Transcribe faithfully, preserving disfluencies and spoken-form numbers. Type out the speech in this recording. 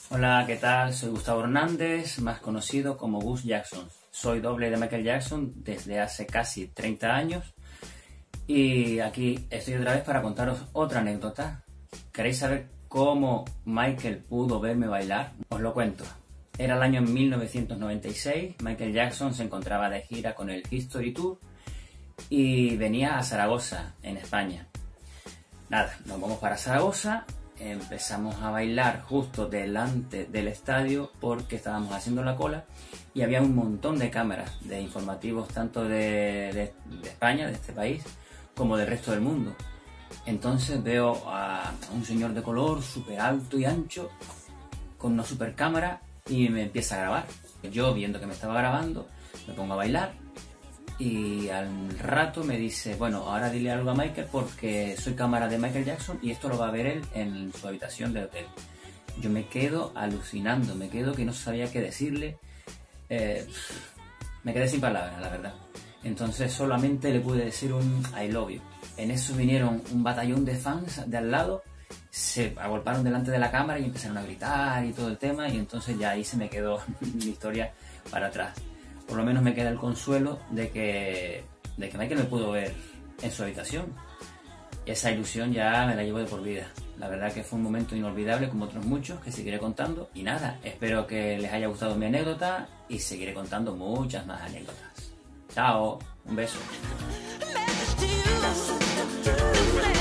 Hola, ¿qué tal? Soy Gustavo Hernández, más conocido como Gus Jackson. Soy doble de Michael Jackson desde hace casi treinta años y aquí estoy otra vez para contaros otra anécdota. ¿Queréis saber cómo Michael pudo verme bailar? Os lo cuento. Era el año mil novecientos noventa y seis, Michael Jackson se encontraba de gira con el History Tour y venía a Zaragoza, en España. Nada, nos vamos para Zaragoza. Empezamos a bailar justo delante del estadio porque estábamos haciendo la cola y había un montón de cámaras de informativos tanto de, de, de España, de este país, como del resto del mundo. Entonces veo a un señor de color súper alto y ancho con una super cámara y me empieza a grabar. Yo, viendo que me estaba grabando, me pongo a bailar y al rato me dice, bueno, ahora dile algo a Michael porque soy cámara de Michael Jackson y esto lo va a ver él en su habitación del hotel. Yo me quedo alucinando, me quedo que no sabía qué decirle, eh, me quedé sin palabras, la verdad. Entonces solamente le pude decir un I love you. En eso vinieron un batallón de fans de al lado, se agolparon delante de la cámara y empezaron a gritar y todo el tema, y entonces ya ahí se me quedó mi historia para atrás. Por lo menos me queda el consuelo de que, de que Michael me pudo ver en su habitación. Esa ilusión ya me la llevo de por vida. La verdad que fue un momento inolvidable, como otros muchos, que seguiré contando. Y nada, espero que les haya gustado mi anécdota y seguiré contando muchas más anécdotas. Chao, un beso.